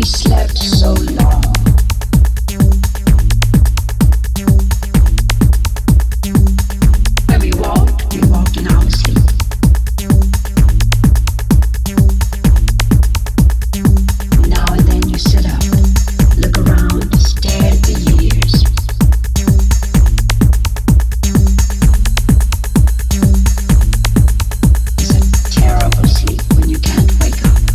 slept so long. When we walked in our sleep. Now and then you sit up, look around, stare at the years. It's a terrible sleep when you can't wake up.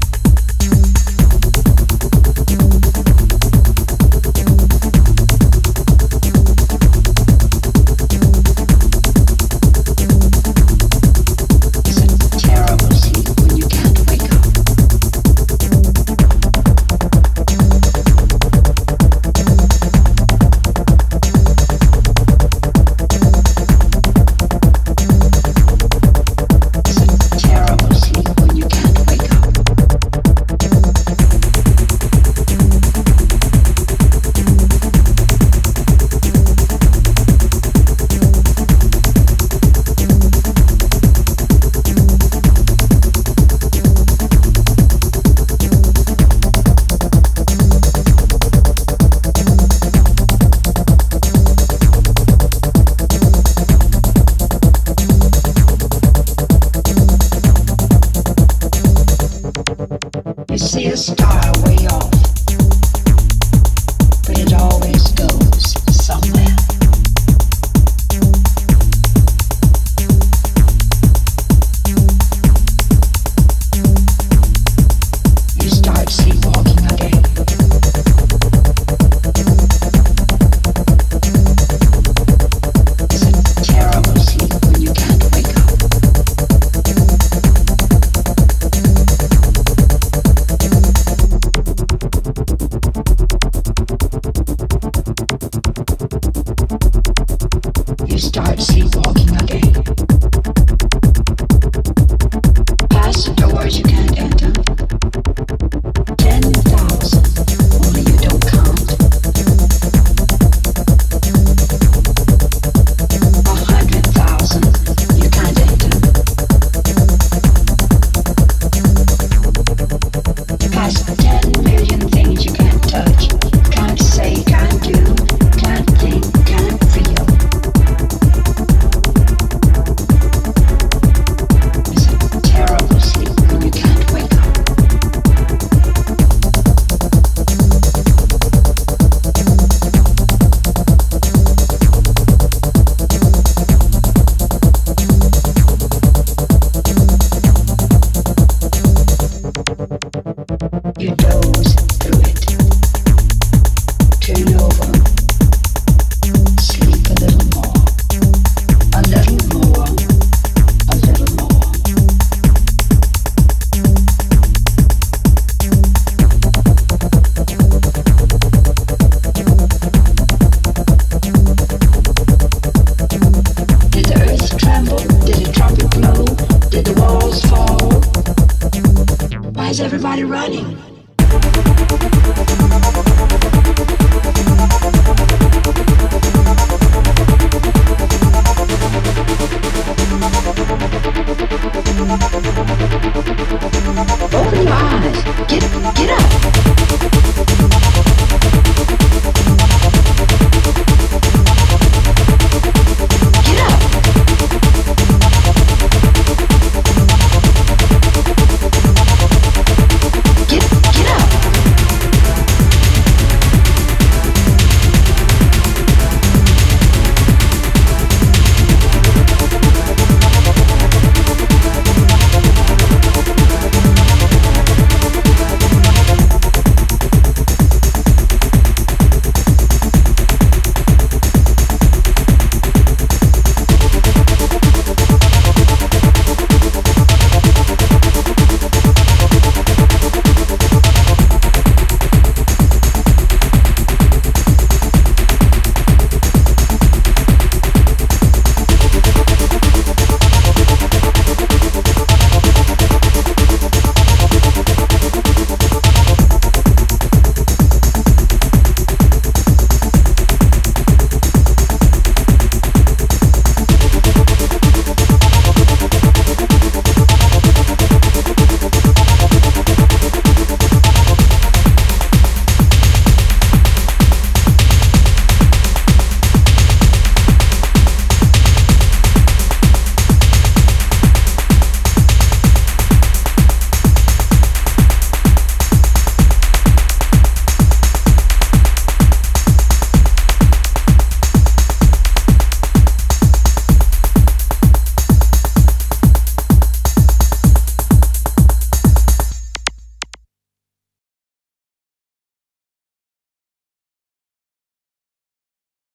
You see a star way off, but it always goes somewhere. You start sleepwalking again. It's a terrible sleep when you can't wake up. You start sleepwalking again. Past the doors you can't enter. 10,000, only you don't count. 100,000, you can't enter. Past 10 million things you can't touch, can't say, can't do, can't think, can't feel. It's a terrible sleep when you can't wake up. You doze through it. Turn over. Sleep a little more. A little more. A little more. Did the earth tremble? Did a trumpet blow? Did the walls fall? Why is everybody running? Open your eyes. Get up.